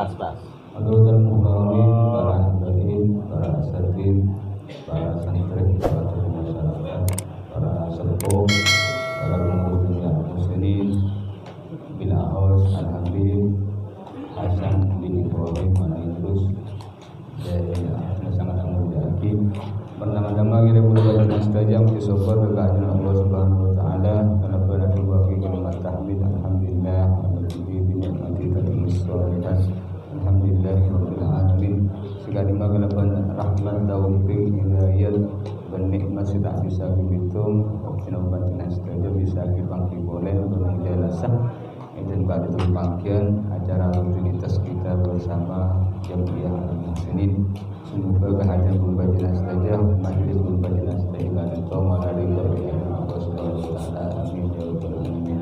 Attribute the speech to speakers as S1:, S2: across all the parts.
S1: Hadratul muhtaromin, para hadirin, para asatidz, para santri, para masyarakat, para sepuh, para pemuda muslimin, bila haus al-habib Hasan bin Ibrahim Al-Idrus dari sangat mulia hakim. Pertama-tama kita berdoa mustajab disopor kehadiran Allah Subhanahu wa taala karena pada bagi kalimat tahmid alhamdulillah alladzi bi ni'mati tatimmu shalihat alhamdulillah rabbil alamin. Segala kelapan rahmat taufik hidayat dan nikmat sudah bisa dihitung sinobat mustajab bisa dipangki boleh bermenjelaskan dan pada panggilan acara rutinitas kita bersama Jamiah Al-Muhsinin. Semoga kehadiran pembaca saja majelis pembaca saja dan toma dari Allah Subhanahu wa taala. Amin ya rabbal alamin.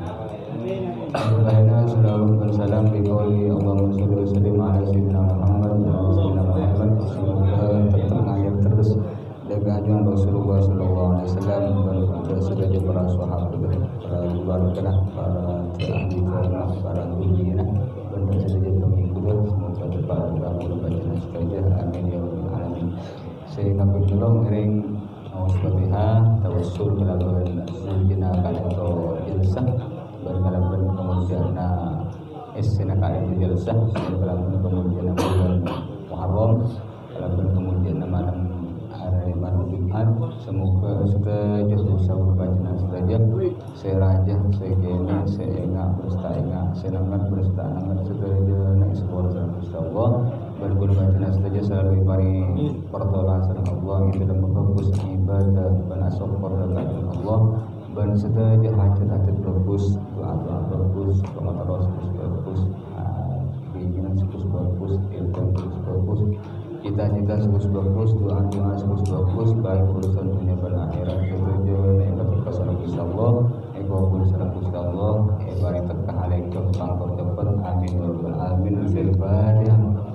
S1: Allahumma shalli wa sallim bi qouli Allahumma shalli wa sallim ala sayyidina Muhammad wa ala sayyidina Muhammad. Semoga terdengar terus kehadiran Rasulullah sallallahu alaihi wasallam dan sudah para sahabat, para keluarga, para ahli keluarga, para dunia dan saja pengikut semoga terpada membaca saja. Amin ya rabbal alamin. Saya ngabul tolong ring Al-Fatihah tawassul kalaban sunjina kalato jalsah berkalaban kemudian esena kalaban jalsah kalaban kemudian bulan Muharram kalaban kemudian malam hari malam Jumat. Semoga sudah jatuh sama bacaan saja. Saya raja, saya gini, saya ingat berstaingat, saya nangat berstaingat sudah naik sebuah Allah. Berguna bacaan saja selalu bari pertolongan sareng Allah itu dalam fokus ibadah penasok pertolongan Allah. Dan sudah hajat-hajat bagus, doa-doa bagus, komentar bagus, keinginan bagus, ilmu bagus. Cita-cita sebut bagus, doa-doa sebut bagus, baik urusan dunia dan akhirat. Tujuan yang berkesan insyaallah, ekobul sareng insyaallah, bari tekah alaik pangkor cepet. Amin ya rabbal alamin. Al-Fatihah.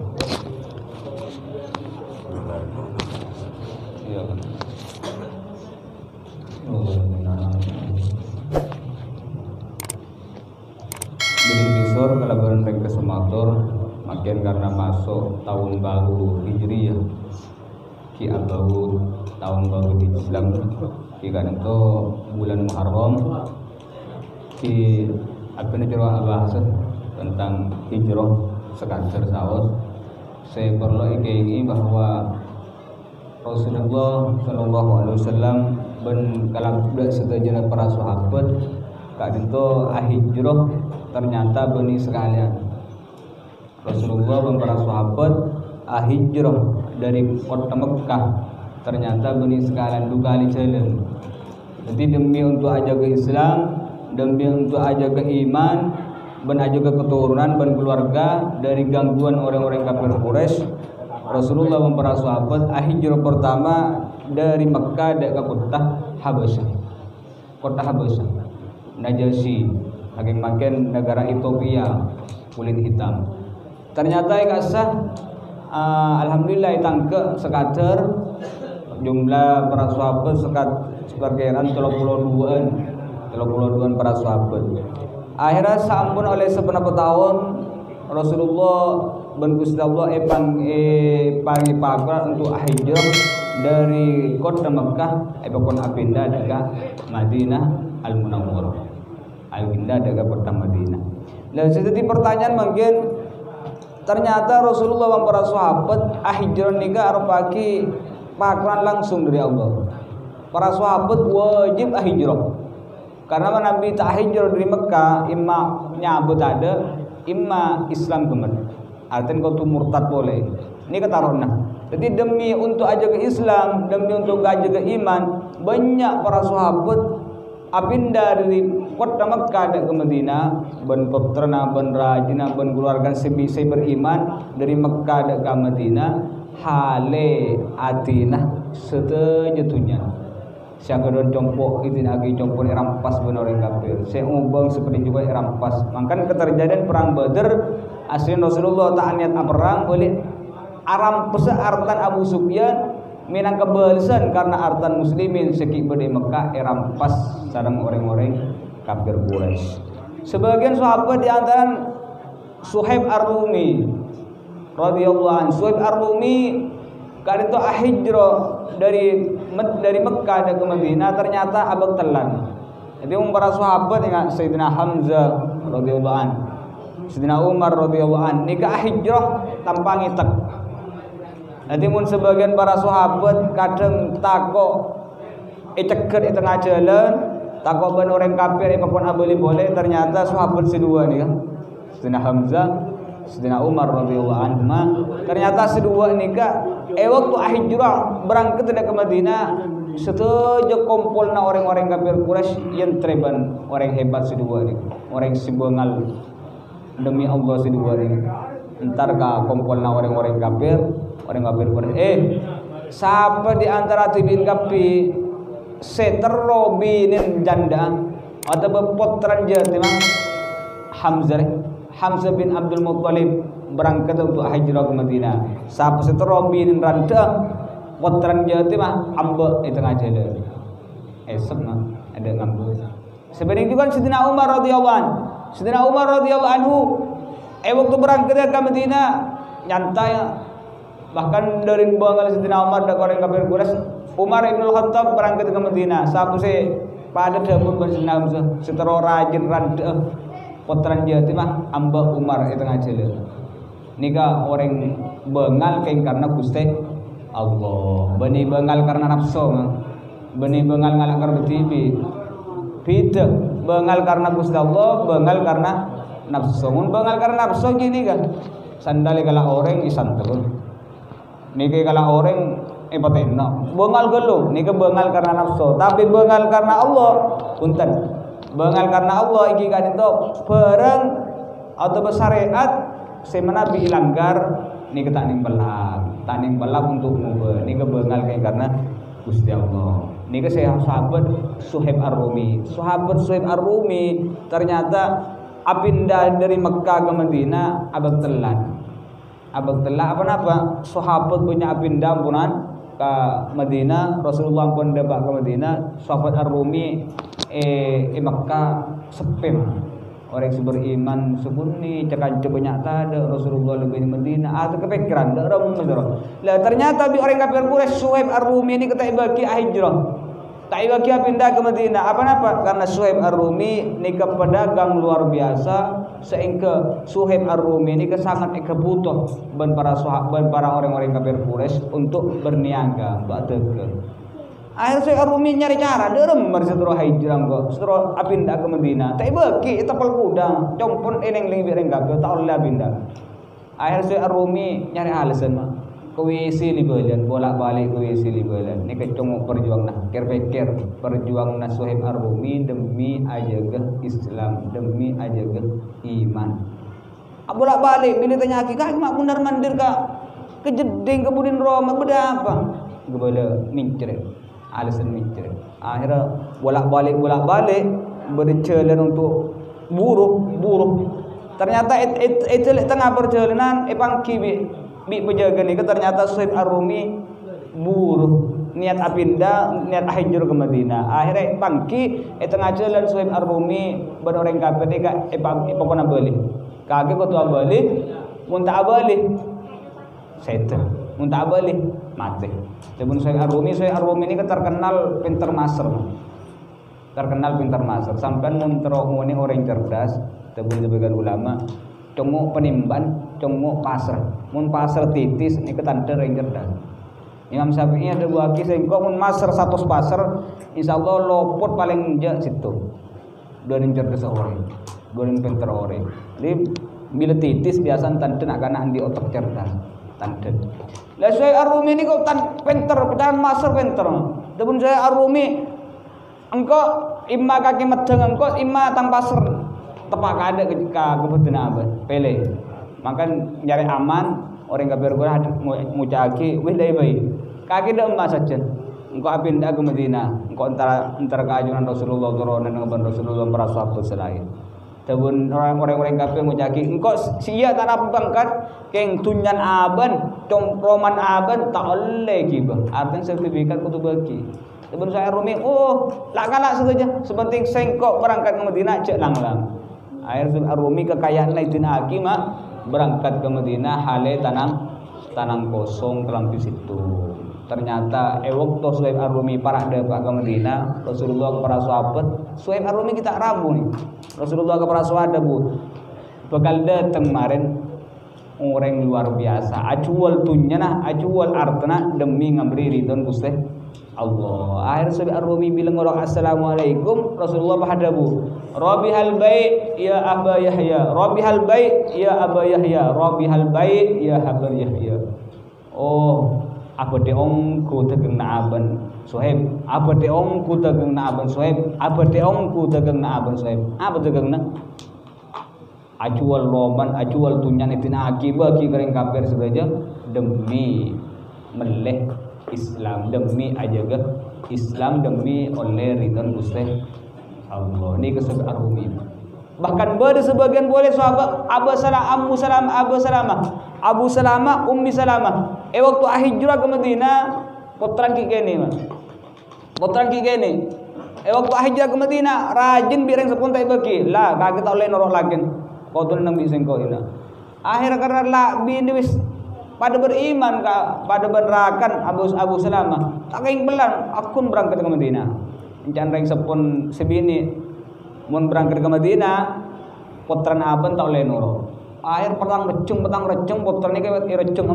S1: Ya. Jadi besor kalabaran mereka sematur makin karena masuk tahun baru Hijriyah ki baru tahun baru Islam ki kan itu bulan Muharram ki apa nih bahas tentang hijrah sekadar saus. Saya perlu ini bahwa Rasulullah Shallallahu Alaihi Wasallam ben kalam budak setuju para sahabat kak itu hijrah ternyata bani sekalian. Rasulullah dan para sahabat hijrah dari kota Mekah ternyata bani sekalian dua kali jalan. Jadi demi untuk ajaga Islam, demi untuk ajaga iman, dan ajaga keturunan dan keluarga dari gangguan orang-orang kafir Quraisy. Rasulullah dan para sahabat hijrah pertama dari Mekah ke kota Habasyah. Kota Habasyah, Najasyi, hakim makin negara Ethiopia, kulit hitam. Ternyata ikasah alhamdulillah tangke sekadar jumlah para sahabat seperkiraan 32an para sahabat. Akhirnya sampun oleh seberapa tahun Rasulullah ben Gusti Allah pagi pakar untuk hijrah dari kota Mekah bakon pindah ke Madinah Al-Munawwarah. Pindah ke kota Madinah. Dan seperti pertanyaan mungkin ternyata Rasulullah dan para sahabat hijrah nikah arupaki pakran langsung dari Allah. Para sahabat wajib hijrah. Karena Nabi tak hijrah dari Mekah, imma nyabut ada, imma Islam kemen. Artinya kau tu murtad boleh. Ini kata Rona. Jadi demi untuk ajaga Islam, demi untuk ajaga iman, banyak para sahabat pindah dari kota Mekah ke Madinah, ben peterna, ben rajina, ben keluarga sebisa beriman dari Mekah ke Madinah, hale atina setujunya. Siapa don compok itu lagi compok rampas benar orang kafir. Saya ubang seperti juga rampas. Makanya keterjadian perang Badar, asli Rasulullah tak niat perang boleh aram pesa artan Abu Sufyan minang kebalasan karena artan muslimin sekik berdiri Mekah rampas sareng orang-orang kafir Quraisy. Sebagian sahabat di antara Suhaib Ar-Rumi
S2: radhiyallahu anhu. Suhaib Ar-Rumi kan itu hijrah dari Mekah ke Madinah, ternyata abang telan. Jadi para sahabat dengan Sayyidina Hamzah radhiyallahu anhu, Sayyidina Umar radhiyallahu anhu nikah hijrah tanpa ngitek. Nanti mun sebagian para sahabat kadang takok ceker di tengah jalan, takok ban orang kafir apapun boleh, ternyata sahabat sedua nih kan. Sayyidina Hamzah, Sayyidina Umar radhiyallahu anhu, ternyata sedua nikah waktu hijrah berangkat ke Madinah, setuju kumpulna orang-orang kafir Quraisy yang treban orang hebat sedua nih, orang sibengal demi Allah sedua nih. Entar ka kumpulna orang-orang kafir Quraisy. Siapa di antara tibin kapi seterobinin janda atau bepotran jati mah Hamzah bin Abdul Muttalib berangkat untuk hijrah ke Madinah. Siapa seterobinin randa potran jati mah ambe di tengah jalan. Esok mah ada ngambil. Sebenarnya itu kan Sayyidina Umar radhiyallahu anhu. Sayyidina Umar radhiyallahu anhu waktu berangkat ke Madinah nyantai, bahkan dari banggal Sayyidina Umar dan orang kafir Quraisy. Umar Ibn Khattab berangkat ke Madinah, sapu se pada dapur Sayyidina Hamzah setero rajin randa potran jati mah amba Umar di tengah jalan. Nika orang bengal kain karena Gusti Allah, bani bengal karena nafsu, bani bengal ngalak karena tibi. Beda bengal karena Gusti Allah, bengal karena nafsu. Mun bengal karena nafsu gini kan, sandali kala orang isan terus. Niki kala orang pateno. Bengal gelo, niki bengal karena nafsu. Tapi bengal karena Allah, punten. Bengal karena Allah iki kan itu bareng atau bersyariat semana bi ilanggar niki tak ning belak untuk ngubah. Niki bengal kayak karena Gusti Allah. Niki saya sahabat Suhaib Ar-Rumi. Sahabat Suhaib Ar-Rumi ternyata pindah dari Mekah ke Madinah abang telan apa sahabat punya pindah ampunan ke Madinah, Rasulullah pun dapat ke Madinah. Sahabat Ar-Rumi Mekah sepem orang beriman sebunyi cekan banyak tada Rasulullah lebih di Madinah atau kepikiran dak ram lah ternyata bi orang kafir Quraisy Suhaib Ar-Rumi ini kata bagi hijrah tak bagi pindah ke Madinah apa karena Suhaib Ar-Rumi nikah pedagang luar biasa sehingga Suhaib Ar-Rumi ini sangat butuh ban para sahabat para orang-orang kafir Quraisy untuk berniaga mbak teger. Akhirnya Suhaib Ar-Rumi nyari cara derem setelah hijrah kok setelah pindah ke Madinah tak bagi tapal kudang compon eneng ling bireng kafir tak oleh pindah. Akhirnya Suhaib Ar-Rumi nyari alasan mah ke WC libelan bolak-balik ke WC libelan ni kecong perjuang nah pikir perjuang nah Suhaib Ar-Rumi demi ajaga Islam, demi ajaga iman. Bolak-balik bila tanya kaki mak benar mandir kak kejeding kebudin Roma beda apa gebala mincret alasan mincret. Akhirnya bolak-balik berjalan untuk buruh ternyata itu tengah perjalanan pangki bi penjaga ni ternyata Suhaib Ar-Rumi buruh niat pindah niat hijrah ke Madinah. Akhirnya pangki tengah jalan Suhaib Ar-Rumi orang kafir ni pokoknya balik kaki ketua balik muntah balik setan muntah balik mati. Tapi Suhaib Ar-Rumi ini terkenal pintar master sampai muntroh ni orang cerdas tapi sebagian ulama cuma penimban cuma pasrah mun pasrah titis ni ketanda orang cerdas. Imam Syafi'i ada buah kisah engkau mun masar 100 pasar insyaallah lopot paling jak situ dua cerdas orang dua pintar orang. Jadi bila titis biasa tanda nak kena di otak cerdas tanda. Lah Suhaib Ar-Rumi ni kau pintar pecahan masar pintar. Dapun Suhaib Ar-Rumi engkau imma kaki medeng engkau imma tang pasar tepak ada ketika kebetulan apa pele makan nyari aman orang kafir Quraisy mucaki wis dai baik kaki dak emas saja engkau pindah ke Madinah engkau antara keajunan Rasulullah turunan dengan Rasulullah para sahabat selain tabun orang-orang kafir mucaki engkau sia tanah pangkat keng tunyan aban comproman aban tak oleh gibah artinya sertifikat kudu bagi. Tabun saya Rumi lak kalak saja sepenting sengkok berangkat ke Madinah cek lang. Akhir Ar-Rumi kekayaan Laidin Hakim berangkat ke Madinah hale tanang kosong kelampi situ. Ternyata waktu Suhaib Ar-Rumi parah depak ke Madinah, Rasulullah kepada sahabat, Suhaib Ar-Rumi kita rabu nih. Rasulullah kepada sahabat bu, bakal datang kemarin orang luar biasa. Acual tunya nah, acual artana demi ngabri ridon Gusti Allah. Akhir Suhaib Ar-Rumi bilang orang assalamualaikum, Rasulullah bahadabu. Rabihal bait ya Aba Yahya, Rabihal bait ya Aba Yahya, Rabihal bait ya Aba Yahya. Oh, apa de ongku tegeng naaban Suhaib, apa de ongku tegeng naaban Suhaib, apa de ongku tegeng naaban Suhaib. Apa tegeng na? Acual roman, acual tunyan itina akibat ki kering kafir saja demi meleh Islam, demi ajaga Islam, demi oleh ridwan Gusti Allah. Ini kesebut Ar-Rumi. Bahkan pada sebagian boleh sahabat Abu Salamah, Ummi Salamah. Waktu hijrah ke Madinah, potran ki kene mah. Potran ki kene. Waktu hijrah ke Madinah, rajin bireng sepuntai bagi. Lah, kagak tak oleh norok lagi. Kau tu nang bising kau ina. Akhir karena lah bini wis pada beriman pada berakan Abu Salamah. Tak kaing belan, akun berangkat ke Madinah. Encan reng sepun sebini mun berangkat ke Madinah, potran aben tak oleh norok. Akhir petang recung potran ni kayak recung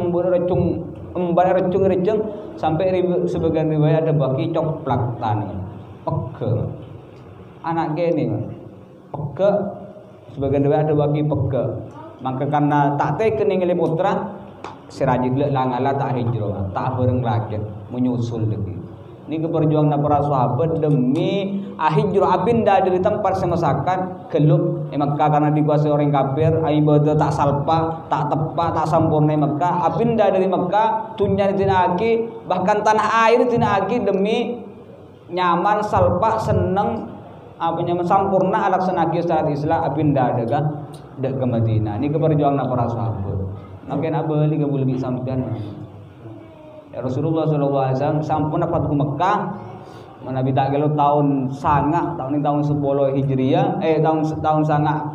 S2: sampai sebagian riwayat ada baki coplak tani peke anak gini peke sebagian riwayat ada baki peke. Maka karena tak teken ningali putra serajik lek langala tak hijrah tak bareng rakyat menyusul lagi. Ini keperjuangan para sahabat demi hijrah abinda dari tempat semasakan geluk Mekah karena dikuasai orang kafir, ibadah tak salpa, tak tepat, tak sempurna Mekah. Abinda dari Mekah tunyan tinaki, bahkan tanah air tinaki demi nyaman, salpa, seneng, apa nyaman sempurna alaksanaki secara Islam abinda daga ke Madinah. Ini keperjuangan para sahabat. Makin abali ka boleh disampaikan. Ya Rasulullah SAW sampun dapat ke Mekah Nabi tak kalau tahun 10 Hijriah tahun 10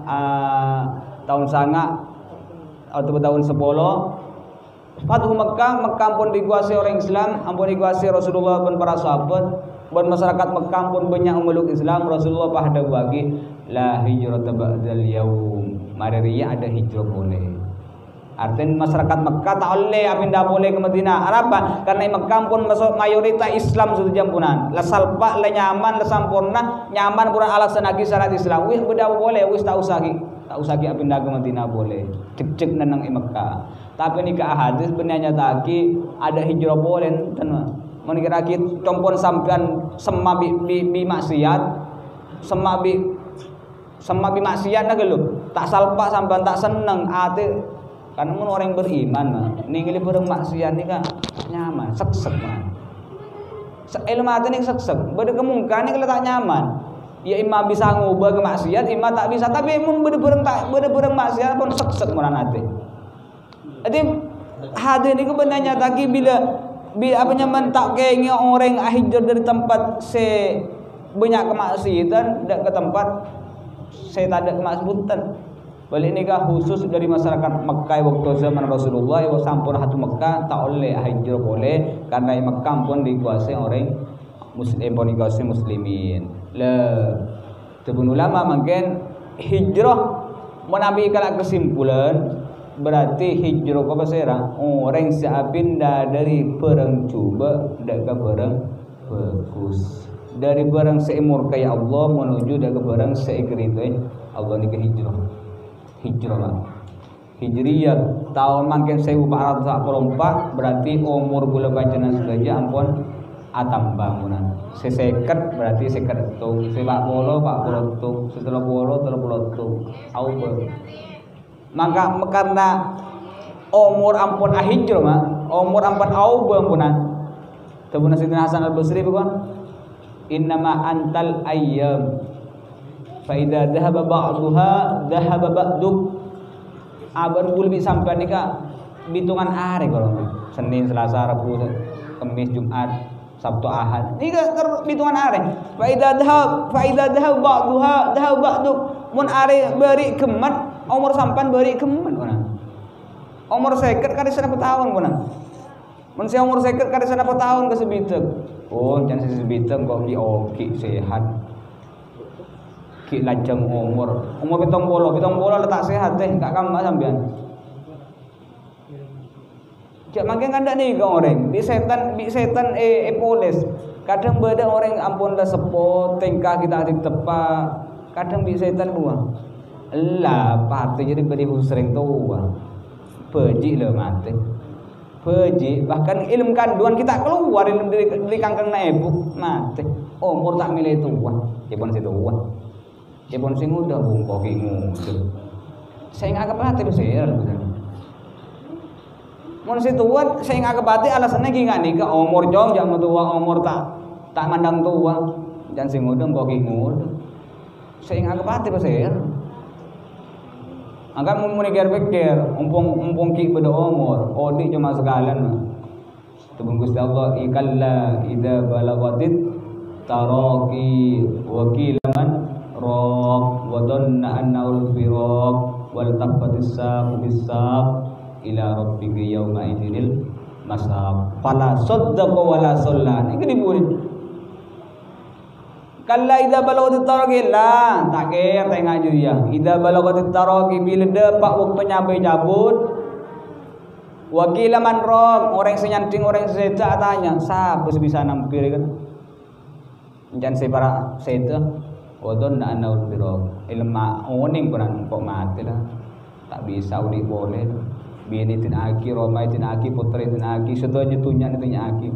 S2: atau tahun 10 Fathu Mekah pun dikuasai orang Islam, ampun dikuasai Rasulullah pun para sahabat, pun masyarakat Mekah pun banyak memeluk Islam. Rasulullah pada bagi la hijrata ba'dal yaum. Mari ada hijrah boleh. Artinya masyarakat Mekah tak boleh apindah boleh ke Madinah. Kenapa? Karena Mekah pun masuk mayoritas Islam sudah jampunan. La salpa, la nyaman, la sampurna, nyaman pun alasan lagi syarat Islam. Wih beda boleh, wih tak usah ki apindah ke Madinah boleh. Cek nenang Mekah. Tapi ni ke hadis benarnya taki ada hijrah boleh tenan. Menikira kita compon sampean semma bi maksiat, semma bi maksiat dah gelu. Tak salpa sampean tak seneng ate. Karena mun orang beriman mah ningali bareng maksiat ni kan nyaman, seksek mah. Ilmu ate ni seksek, beda kemungkinan ni kalau tak nyaman. Ya imam bisa ngubah ke maksiat, imam tak bisa. Tapi mun beda bareng maksiat pun seksek muran ate. Jadi hadis ni benarnya tadi bila apa nyaman tak kayaknya orang hijrah dari tempat banyak kemaksiatan dak ke tempat tak ada kemaksiatan. Balik ni kah khusus dari masyarakat Mekah waktu zaman Rasulullah yang sampun hatu Mekah tak oleh hijrah boleh karena Mekah pun dikuasai orang muslim pun dikuasai muslimin. Tebun ulama makin hijrah menabi kalau kesimpulan berarti hijrah ke pasera orang siapindah dari perang cuba dak ke perang bagus. Dari barang seumur kaya Allah menuju ke barang seikritu Allah ni ke hijrah Hijriyah tahun makin 1444 berarti umur bulan bacanan saja ampun atambah munan seseket berarti seket tung sepak bola 40 tung setelah bola 30 tung maka karena umur ampun hijrah mah umur ampun ampunan tabuna Sayyidina Hasan Al-Basri bukan innama antal ayyam fa idza dhahaba ba'daha dhahaba ba'duk. Aban bulbi sampai ni kak hitungan hari kalau Senin, Selasa, Rabu, Kamis, Jumat, Sabtu, Ahad. Ni kak hitungan hari. Fa idza dhahaba ba'daha dhahaba ba'duk. Mun hari beri kemat umur sampan beri kemat mana. Umur 50 kada sana tahun pun. Mun si umur 50 kada sana tahun ke sebiteng. Oh, jangan sebiteng kok ki oki sehat. Ki lajang umur 70 letak sehat teh gak kamu sampean. Cak makin kada nih kau orang di setan polis. Kadang beda orang ampun dah sepot tingkah kita adik tepa. Kadang bi setan dua. Lah partai jadi beri sering tua. Peji le mati. Peji bahkan ilmu kandungan kita keluar ilmu dari kangkang na ibu mati. Umur tak milih tua. Jepun si tua. Jepun si muda bungkok muda. Saya nggak kepati besar. Mun si tua saya nggak kepati alasannya gini nih ke umur jauh jangan tua umur tak mandang tua dan si muda bungkok muda. Saya nggak kepati besar. Angkat mau pikir, umpung ki beda umur, odi cuma sekalian. Tubung Gusti Allah ikalla idza balagatit taraqi wa qilaman raq wa dhanna annahu al-firaq wal taqatis saq bis-saq ila rabbika yawma idinil masaq. Fala saddaqa wa la shalla. Iki diburin. Kalla idza balagatit taraqi lah tak kira tengah dia. Idza balagatit taraqi bila depak waktu nyampe cabut. Wakila man rob orang senyanting orang seta tanya siapa bisa nampir kan. Jangan separa seta. Wadon na anaul birok. Ilma oning peran kok mati lah. Tak bisa udik boleh. Bini tin aki, romai tin aki, putri tin aki, sedonya tunyak tin aki.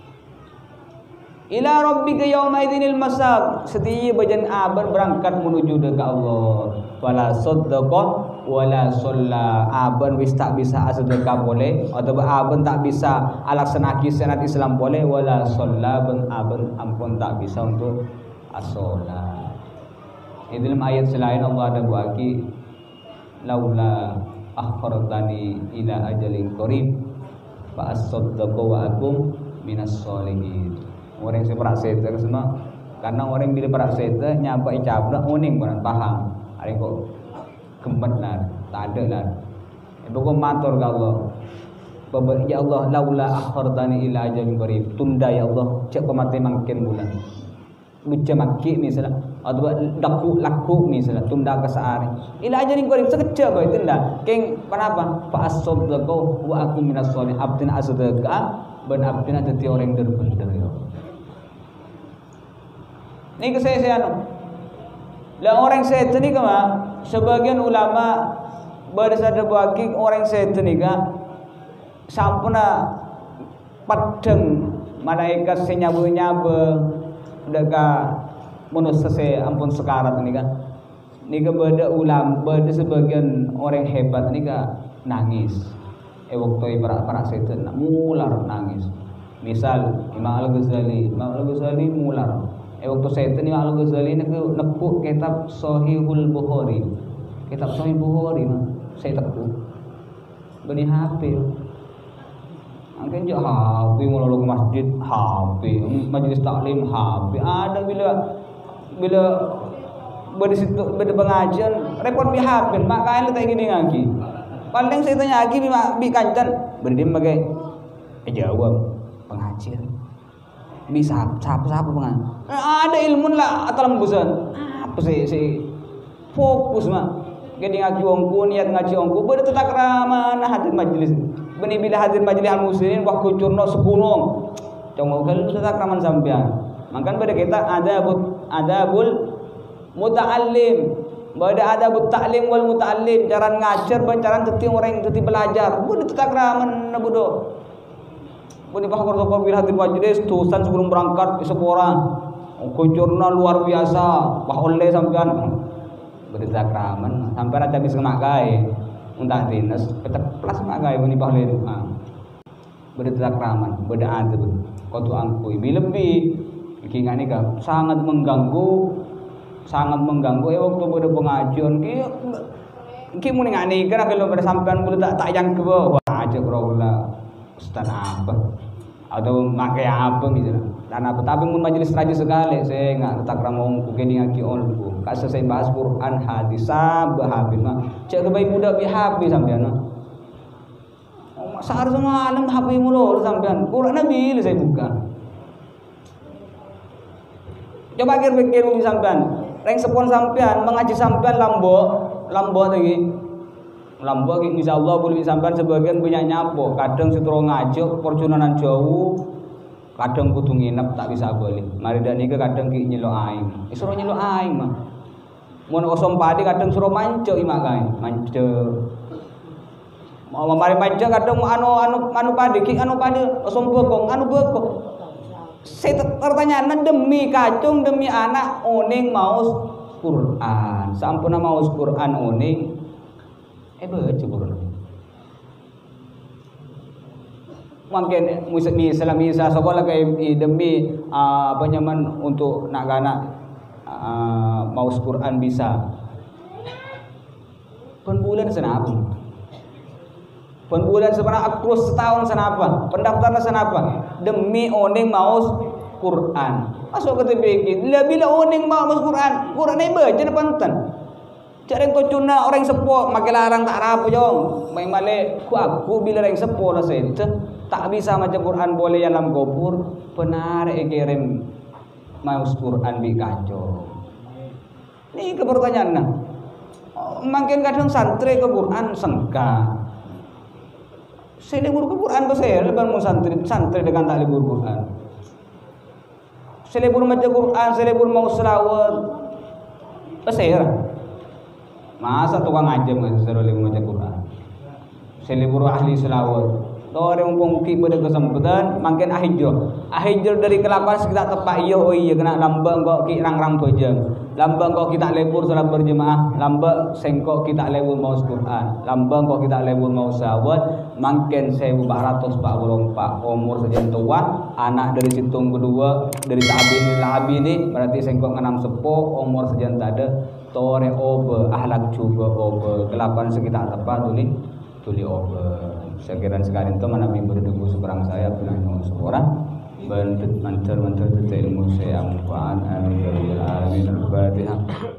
S2: Ila rabbika yauma idzinil masab. Setiap bajan aban berangkat menuju dekat Allah. Wala saddaqa wala shalla. Aban wis tak bisa sedekah boleh atau aban tak bisa alaksanaki sunat Islam boleh wala shalla aban ampun tak bisa untuk as-shalah. Di dalam ayat selain Allah ada buaki laula akhartani ila ajalin qarib fa as-saddaqa wa akum minas sholihin. Orang yang separak seta semua karena orang bila parak seta nyapa icablah uning bukan paham ada kok kemet lah tak ada lah itu kok matur ke Allah ya Allah laula akhartani ila ajalin qarib tunda ya Allah cek pemati makin bulan lucu maki misalnya atau daku laku misalnya tunda ke sehari ila ajalin qarib sekejap bae tunda keng kenapa fa as-saddaqa wa akum minas sholihin abdin as-saddaqa ben abdin dadi orang derbener ya ini kesehatan. Lah orang setan ni kama sebagian ulama berdasar bagi orang setan ni ka sampuna padeng malaikat senyabe-nyabe deka manusia se ampun sekarat ni kan. Ni ka beda ulama beda sebagian orang hebat ni ka nangis. Waktu para setan mular nangis. Misal Imam Al-Ghazali mular. Waktu setan ni Al-Ghazali nekuk kitab Sahihul Bukhari. Kitab Sahih Bukhari mah saya tekuk. Bani HP. Angken je HP mula ke masjid HP, majlis taklim HP. Ada bila beda pengajian repot bi HP, makanya letak gini lagi. Paling saya tanya lagi bi kancan berdim bagai jawab pengajian. Bisa siapa pengajian. Ada ilmu lah atau lembusan apa sih fokus mah gede ngaji ongku niat ngaji ongku beda tetak ramana hadir majlis beni bila hadir majlis al muslimin wah kucurno segunung cuma kalau tetak raman sampean makan beda kita adabul muta'allim beda adabut ta'lim wal muta'allim cara ngajar cara teti orang teti belajar beda tetak raman nabudo beni bah korto bila hadir majlis tusan sebelum berangkat seorang kucurna luar biasa wah oleh sampean berita kraman sampai ada habis kemakai untah dinas petak plus makai bani pahle berita kraman beda ada kotu angkui lebih iki ngani ka sangat mengganggu waktu pada pengajian ki muni ngani kan kalau pada sampean kudu tak yang ke bawah aja krawula ustaz apa atau makai apa misalnya dan apa tapi mun majelis raja sekali saya enggak letak ramong kugeni ngaki olku kak selesai bahas Quran hadis sahabat habis mah cek ke baik budak bi habis sampean seharusnya malam HP mulu sampean. Quran Nabi saya buka. Coba pikir bumi sampean. Reng sepon sampean mengaji sampean lambo lagi. Lambo insyaallah boleh sampean sebagian punya nyapo. Kadang setro ngajuk perjunanan jauh. Kadang kudu nginep tak bisa boleh. Mari dan nika kadang ki nyelok aing. Suruh nyelok aing mah. Mun osom padi kadang suruh manco imak kae. Manco. Mau mari manco kadang anu padi ki anu padi osom bokong anu bokong. Saya pertanyaan demi kacung demi anak oning maus Quran. Sampun maus Quran oning baca Quran. Mungkin misal sekolah kayak demi apa nyaman untuk nak anak maus Quran bisa. Pun bulan senapa? Pun bulan sebenarnya akrus setahun senapa? Pendaftaran senapa? Demi oning maus Quran. Masuk ke TPK. Bila oning maus Quran, Quran ini baca depan tan. Cari kau cuna orang sepo, makin larang tak rapu jong. Main male, aku bila orang sepo lah saya tak bisa macam Quran boleh dalam kubur. Benar kirim maus Quran bi kacau. Ini kepertanyaan nah. Makin kadang santri ke Quran sengka. Saya libur Quran pasal lepas mau santri dengan tak libur Quran. Saya libur macam Quran, saya libur mau selawat. Pasal masa tukang ajem seru libur macam Quran. Saya libur ahli selawat. Orang mungkin pada kesempatan makin ahijro dari kelakuan sekitar tepat iya kena lambang kok ki rang bojeng. Lambang kok kita lebur salat berjemaah, lambang sengkok kita lebur mau Quran, lambang kok kita lebur mau sawat, makin 1444 umur sejen tua, anak dari situng kedua dari tabi ini berarti sengkok 6 sepo umur sejen tada, tore obe ahlak juga obe, kelakuan sekitar tepat tuli obe. Sekiranya sekali itu mana minggu debu seberang saya punya seorang bentuk manter ilmu saya manfaat amin ya rabbal alamin. Al-Fatihah.